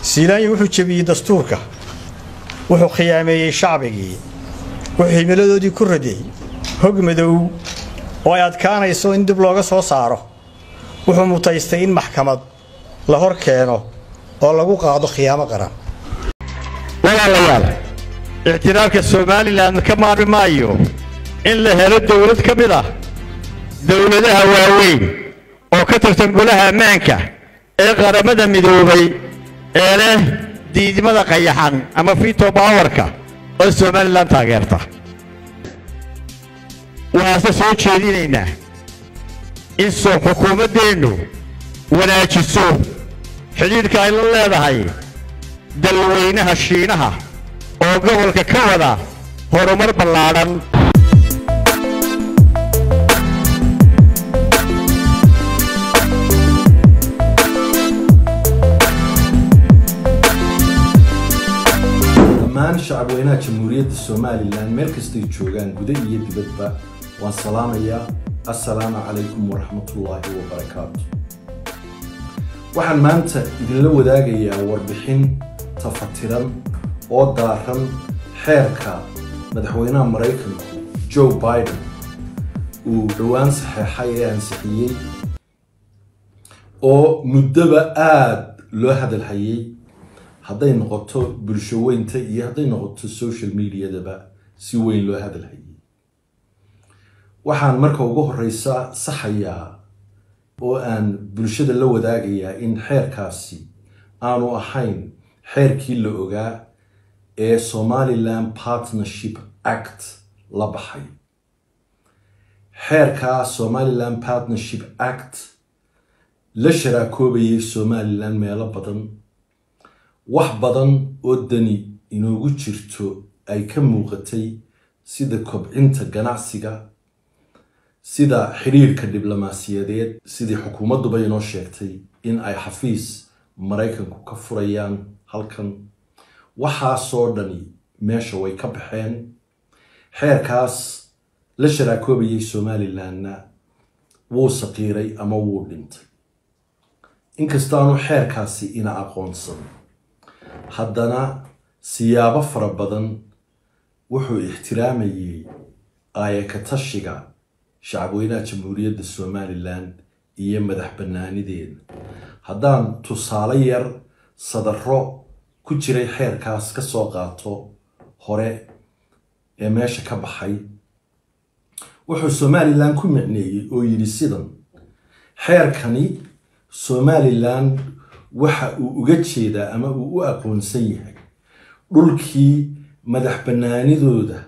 سيلاني وحو جبي دستورك وحو خيامي شعبي وحو ميلادودي كردي هوج مدو وياد كان يسو إن دب لوغا سو سارو وحو متيستين محكمة لهور كينو oo lagu qaado qiyaamo qaran walaalayaal اعتراف Soomaaliland ka maarmi maayo in la helo dawlad ka mid ah dawladaha waaweyn oo ka tirsan golaha ammaanka ee qaramada midoobay ee leh diidmada qayaxan ama veto power-ka oo Soomaaliland taageerta waxa soo jeedinaynaa in soo xukuumadeenu wanaajiso xiriirka ay la leedahay dalweynaha Shiinaha oo gobolka ka wada horumar ballaaran dhammaan shacabweynaha jamhuuriyadda Soomaaliland meel kasta ay joogaan gudaha iyo dibadba waan salaamayaa assalaamu calaykum waraxmatullaahi wabarakaatuh waxaan maanta idinla wadaagayaa warbixin tafatiran oo daaran xeerka madaxweynaha Mareykanka Joe Biden uu dhawaan saxeexay ee ansixiyay oo muddaba aad loo hadalhayay hadday noqoto bulshaweynta iyo hadday noqoto social media-daba si weyn loo hadalhayay waxaan marka ugu horeysa saxayaa oo aan bulshada la wadaagayaa in xeerkaasi aanu ahayn xeerkii la ogaa ee Somaliland Partnership Act la baxay xeerka Somaliland Partnership Act la sharaakoobay Somaliland meelo badan wax badan oo dani inoogu jirto ay ka muuqatay sida kobcinta ganacsiga sida xiriirka diblomaasiyadeed sidii xukuumaddu bay inoo sheegtay in ay xafiis Mareykanku ka furayaan halkan waxa soo dhani meesha way ka baxeen xeerkaas la sharaakoobay Somalilandna wuu saqiiray ama wuu dhintay inkasta aanu xeerkaasi ina aqoonsan haddana siyaabo fara badan wuxuu ixtiraamayay aayaka tashiga shacabweynaha jamhuuriyadda Somaliland iyo madax bannaanideeda haddaan tusaale yar sadaro ku jiray xeerkaas ka soo qaato hore ee meesha ka baxay wuxuu Somaliland ku micneeyay oo yiri sidan xeerkani Somaliland waxa uu uga jeedaa ama uu u aqoonsan yahay dhulkii madax bannaanidooda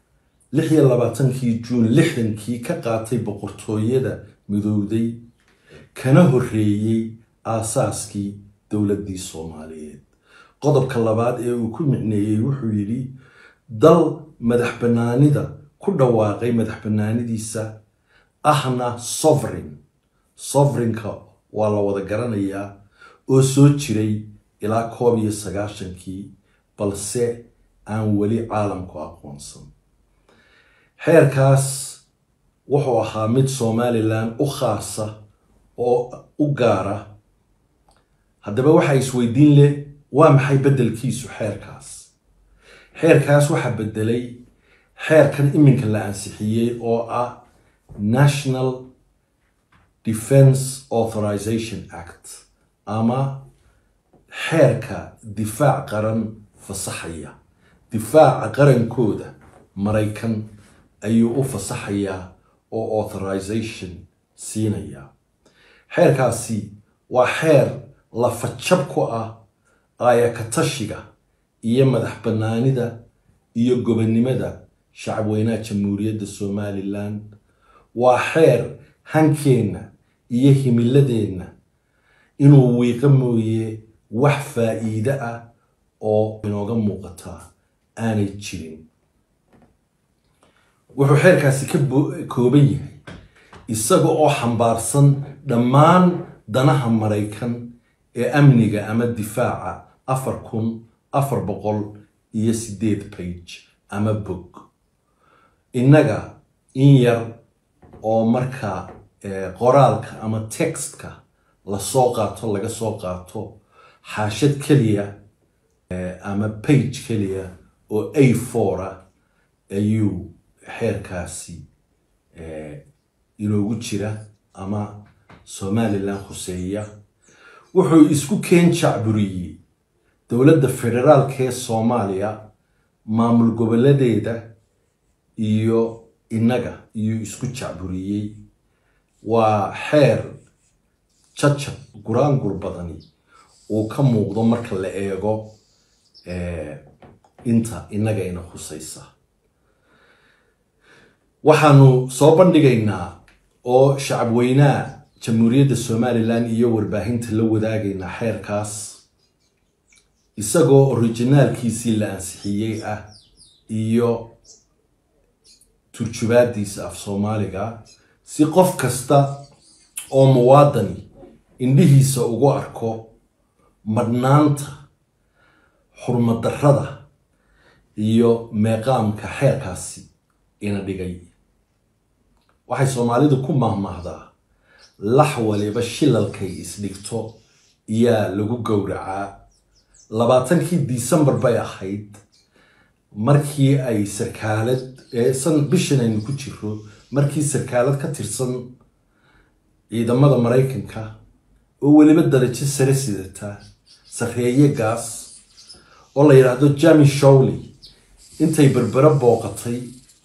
26 June 60kii ka qaatay boqortooyada midowday kana horeeyay aasaaskii dawladdii Soomaaliyeed qodobka labaad ee uu ku micneeyay wuxuu yiri dal madax bannaanida ku dhawaaqay madax bannaanidiisa ahna sovereignka waa la wada garanayaa oo soo jiray ilaa 1990kii balse aan wali caalamku aqoonsan xeerkaas wuxuu ahaa mid Somaliland u khaasa oo u gaara haddaba waxa isweydiin leh waa maxay bedelkiisu xeerkaas waxa bedelay xeerkan iminka la ansixiyay oo ah National Defense Authorization Act ama xeerka difaac qaran fasaxaya difaaca qarankooda Mareykan ayuu u fasaxayaa oo authorization siinaya xeerkaasi waa xeer la fajab ku ah aayaka tashiga iyo madax bannaanida iyo gobonnimada shacabweynaha jamhuuriyadda Somaliland waa xeer hankeena iyo himiladeena inuu wiiqa mooye wax faa'iido ah oo inooga muuqata aanay jirin wuxuu xeerkaasi ka kooban yahay isaga oo xambaarsan dhammaan danaha Mareykan ee amniga ama difaaca 4408 page ama book innaga in yar oo marka qoraalka ama textka la soo qaato laga soo qaato xaashad keliya ama page keliya oo A4 ayuu xeerkaasi inoogu jira ama Somaliland khuseeya. wuxuu isku keen jacburiyey dowladda federaalka ee Soomaaliya maamul goboleedeeda iyo inaga iyo isku jacburiyey. waa xeer jajab guraangul badani oo ka muuqdo marka la eego inta inaga ina khusaysa. waxaanu soo bandhigaynaa oo shacab weynaha jamhuuriyadda Somaliland iyo warbaahinta la wadaagaynaa xeerkaas isagoo originalkiisii la ansixiyey ah iyo turjubaadiisa af Soomaaliga si qof kasta oo muwaadini indhihiisa ugu arko madnaanta xurmad darrada iyo meeqaamka xeerkaasi ina dhigay. waxay Soomaalidu ku mahmahdaa lax waliba shilalkay isdhigto iyaa lagu gowracaa. 20 December bay ahayd markii ay sarkaalad bishan aynu ku jiro markii sarkaalad ka tirsan ciidamada Mareykanka oo waliba darajo sare sidata sareeye gaas oo la yiraahdo Jamie Shawley intay berbera booqatay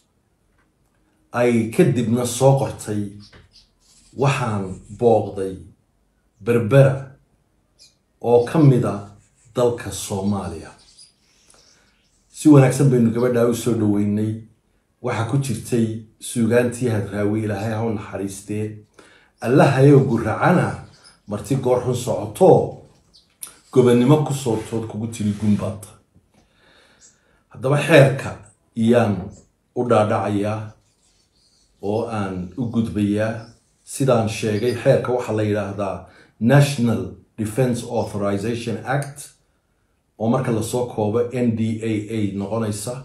ay kadibna soo qortay waxaan booqday berbera oo kamida dalka Soomaaliya. si wanaagsan baynu gabadha u soo dhaweynay. waxa ku jirtay suugaantii hadraawi Ilaahay ha u naxariistee allahayow guracana marti goor xun socoto gobonimo ku soo tood kugu tiri gumbaad. haddaba xeerka iyaan u dhaadhacayaa oo aan u gudbayaa. sidaan sheegay xeerka waxa la yiraahdaa National Defense Authorization Act oo marka la soo koobo NDAA noqonaysa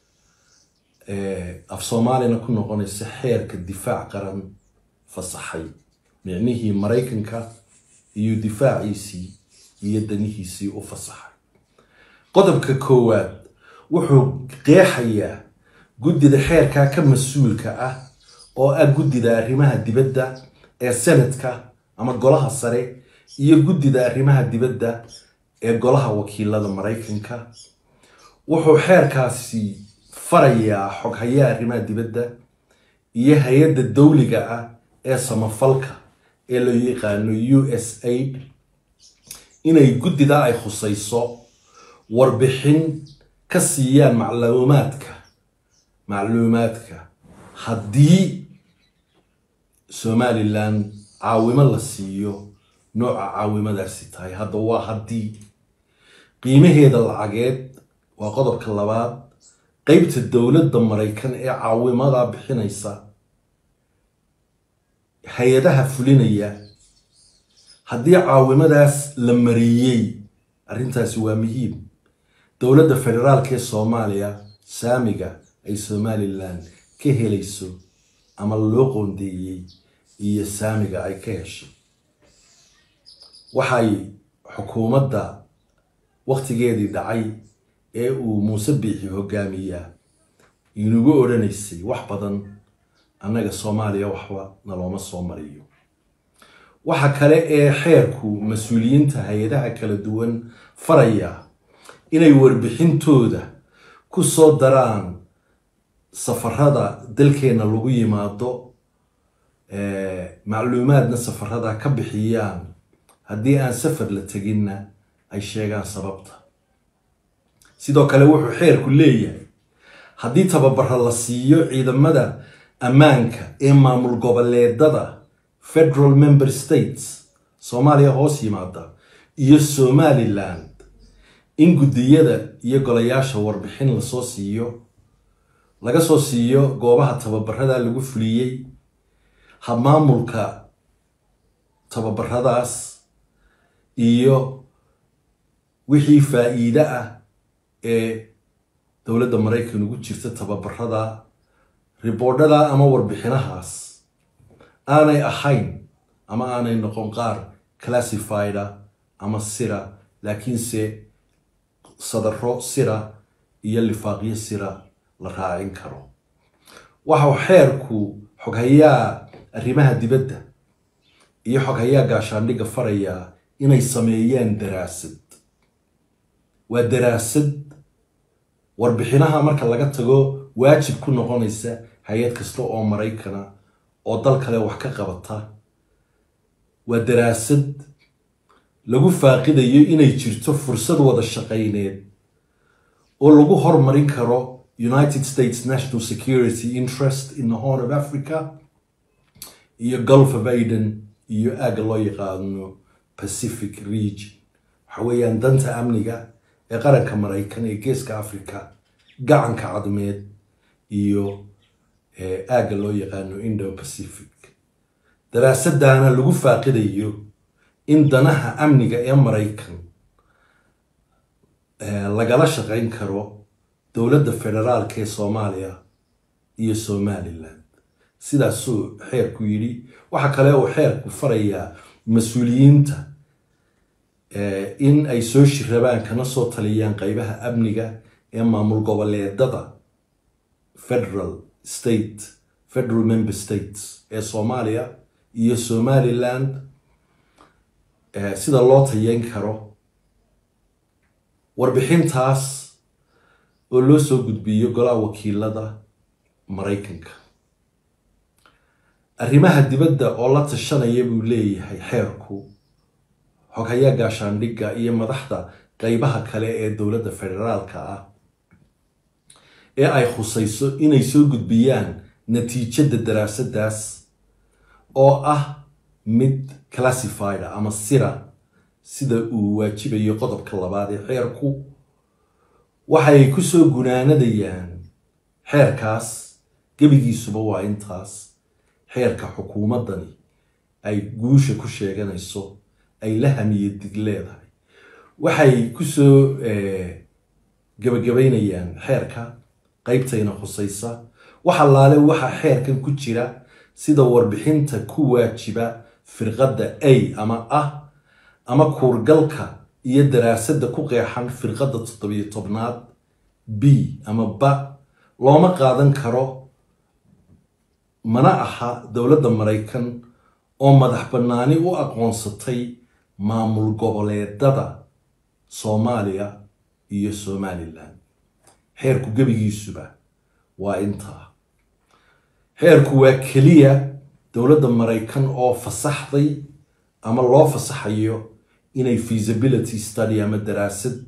af Soomaalina ku noqonaysa xeerka difaac qaran fasaxay. micnihii Mareykanka iyo difaaciisii iyo danihiisii u fasaxay. qodobka koowaad wuxuu qeexayaa guddida xeerka ka mas'uulka ah oo ah guddida arrimaha dibadda ee Senatka ama golaha sare iyo guddida arrimaha dibadda ee golaha wakiilada Mareykanka. wuxuu xeerkaasi farayaa xoghayaha arrimaha dibadda iyo hay'adda dawliga ah ee samafalka ee loo yaqaano USAID inay guddida ay khusayso warbixin ka siiyaan macluumaadka haddii Somaliland caawimo la siiyo nooca caawimadaasi tahay. hadda waa haddii qiimaheeda lacageed waa qodobka labaad. qaybta dowladda Mareykan ee caawimada bixinaysa hay'adaha fulinaya haddii caawimadaas la mariyay arrintaasi waa muhiim. dowladda federaalka ee Soomaaliya saamiga ay Somaliland ka helayso ama loo qoondeeyay iyo saamiga ay ka heshay. waxay xukuumadda waqtigeedii dhacay ee uu Muuse Biixi hogaamiyaa inugu oranaysay wax badan annaga Soomaaliya waxba nalooma soo mariyo. waxa kale ee xeerku mas'uuliyiinta hay'adaha kala duwan faraya inay warbixintooda ku soo daraan safarada dalkeena lagu yimaado macluumaadna safarada ka bixiyaan haddii aan safar la taginna ay sheegaan sababta. sidoo kale wuxuu xeerku leeyahay haddii tababar la siiyo ciidamada ammaanka ee maamul goboleedada federal member states Soomaaliya hoos yimaada iyo Somaliland in guddiyada iyo golayaasha warbixin la soo siiyo laga soo siiyo goobaha tababarada lagu fuliyay maamulka tababaradaas iyo wixii faa'iido ah ee dowladda Mareykan ugu jirta tababarada riboodada ama warbixinahaas aanay ahayn ama aanay noqon qaar classified ama sira laakiinse sadaro sira iyo lifaaqyo sira la raacin karo. waxa xeerku xoghayaa arrimaha dibadda iyo xoghayaa gaashaandhigga faraya inay sameeyaan daraasad. waa daraasad warbixinaha marka laga tago waajib ku noqonaysa hay'ad kasta oo Maraykana oo dal kale wax ka qabata. waa daraasad lagu faaqidayo inay jirto fursad wada shaqayneed oo lagu hormarin karo United States national security interest in the Horn of Africa iyo Gulf of Aden iyo aaga loo yaqaano Pacific region. waxa weeyaan danta amniga ee qaranka Maraykan ee geeska Afrika, gacanka cadmeed iyo aaga loo yaqaano Indo-Pacific. daraasadana lagu faaqidayo in danaha amniga ee Maraykan lagala shaqayn karo dowladda federaalka ee Soomaaliya iyo Somaliland. sidaasuu xeerku yidhi. waxa kale oo xeerku farayaa mas'uuliyiinta in ay soo shirabaan kana soo taliyaan qaybaha amniga ee maamul goboleedada federal member states ee Soomaaliya iyo Somaliland sida loo tayeyn karo. warbixintaas oo loo soo gudbiyo golaha wakiilada Maraykanka. arrimaha dibadda oo la tashanaya buu leeyahay xeerku xoghayaa gaashaandhigga iyo madaxda qaybaha kale ee dowladda federaalka ah ee ay khusayso inay soo gudbiyaan natiijada daraasadaas oo ah mid classified ama sira sida uu waajibayo qodobka 2 ee xeerku. waxay ku soo gunaanadayaan xeerkaas gebigiisuba waa intaas. xeerka xukuumadani ay guusha ku sheeganayso ay la hamiyad leedahay. waxay ku soo gabagabaynayaan xeerka qaybtayna khusaysa waxa laale waxa xeerkan ku jira sida warbixinta ku waajiba firqada A ama kuurgalka iyo daraasadda ku qeexan firqada 17aad B ama B looma qaadan karo. mana aha dowladda Maraykan oo madax bannaani u aqoonsatay maamul goboleedada Soomaaliya iyo Somaliland. xeerku gebigiisuba waa intaa. xeerku waa kaliya dowladda Maraykan oo fasaxday ama loo fasaxayo inay feasibility study ama daraasad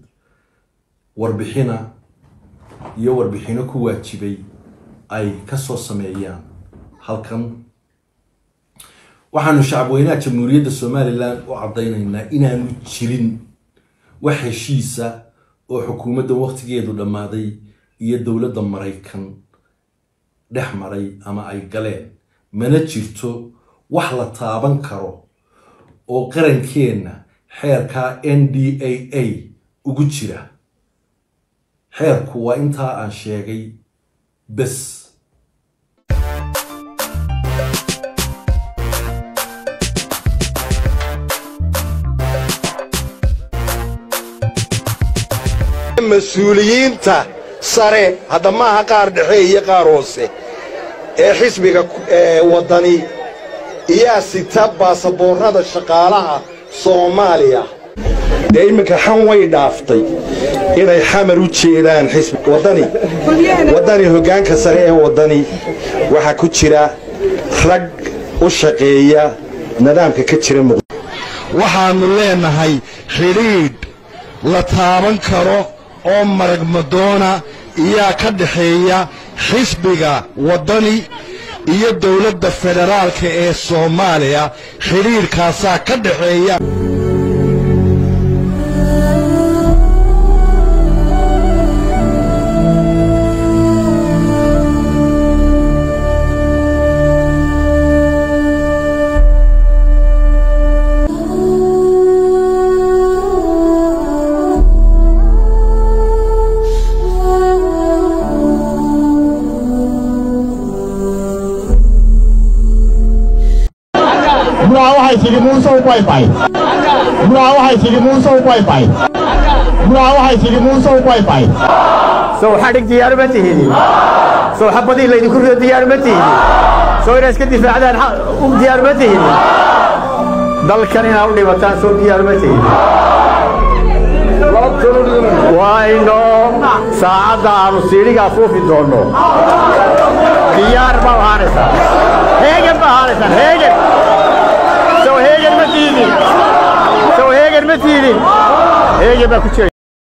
warbixino ku waajibay ay ka soo sameeyaan halkan. waxaanu shacabweynaha jamhuuriyadda Somaliland u cadaynaynaa inaanu jirin wax heshiisa oo xukuumadda waqtigeedu dhammaaday iyo dowladda Maraykan dhex maray ama ay galeen. mana jirto wax la taaban karo oo qarankeena xeerka NDAA ugu jira. xeerku waa intaa aan sheegay bas. مسؤولينتا sare hadda maaha qaar dhexe iyo qaar hoose ee xisbiga wadani iyo sita baasaboorada shaqaalaha Soomaaliya iminka xan way dhaaftay inay xamar u jeedaan xisbiga wadani hoggaanka sare ee wadani waxa ku jira rag u shaqeeya nidaamka ka jira waxaanu leenahay xiriid la taaban karo oo marag madoona iyaa ka dhaxeeya xisbiga wadani iyo dowladda federaalka ee Soomaaliya. xiriirkaas ka dhaxeeya waxay sigi muuso u bay burca waxay tidhi muuse u bayfay burca waxay tidhi muuse u bayfay soo xadhig diyaar ma tihidin soo xabadii laydinku rido diyaar ma tihidin soo inaad iska difaacdaan diyaar ma tihidin dalkan inaad u dhibataan soo diyaar ma tihidin wayno saacadda aanu siidhiga afuufi doonno diyaar ma ahaanaysaa heegan ma ahaanaysaan heegan soo heegan ma tiidin soo heegan ma tiidin heegan baa ku jira